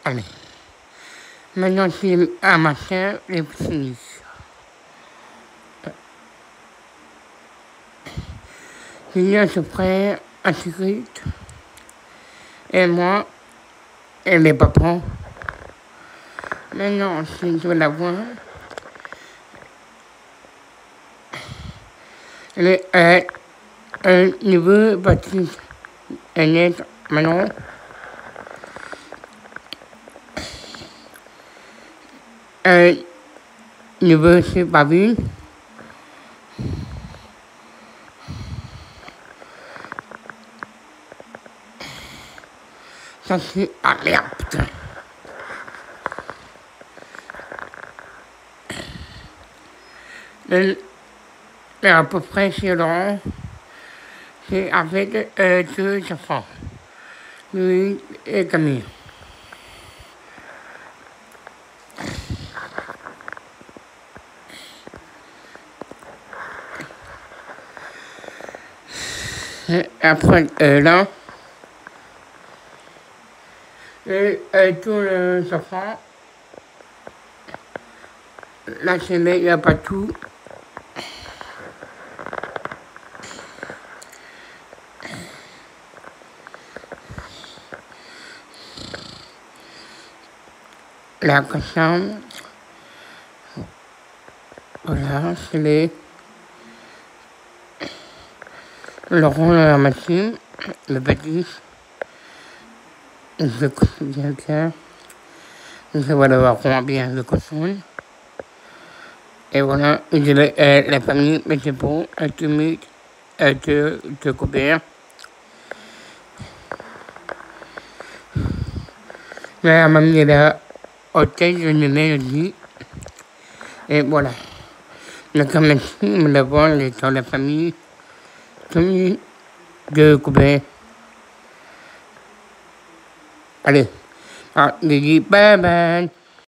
Allez. Maintenant, c'est à ma sœur les petits. Il y a ce frère à Sigrid. Et moi, et les papas. Maintenant, si je la vois, un neveu Baptiste est né maintenant. Un neveu c'est Babine. Ça c'est alerte. Et à peu près chez Laurent, c'est avec deux enfants, Louis et Camille. Et après là, tous les enfants, là c'est il n'y a pas tout. La Cassandre, voilà, c'est Laurent la machine, le petit, je bien clair, je vais devoir comment bien le cochon. Et voilà, la famille, mais c'est bon, tu mets, te couvert. La mamie est là, hôtel, je ne l'ai dit. Et voilà. Le commerce, me le voit, dans la famille, tout de couvert. Allez, je dis bye bye.